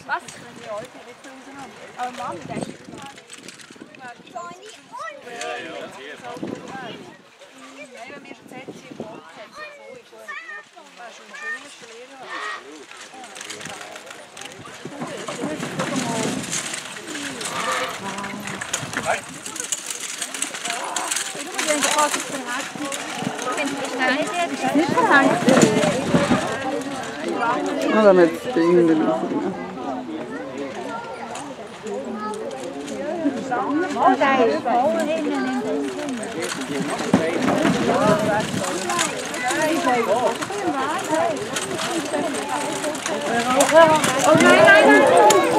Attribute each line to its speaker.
Speaker 1: Was? Aber Mann, der ist wenn wir schon jetzt hier Falk haben, so ist es. Das ist ein schönes Lehrer.
Speaker 2: Ah, da mit dem Hindernis.
Speaker 3: Oh, da ist voll hinten. Oh nein, nein, nein!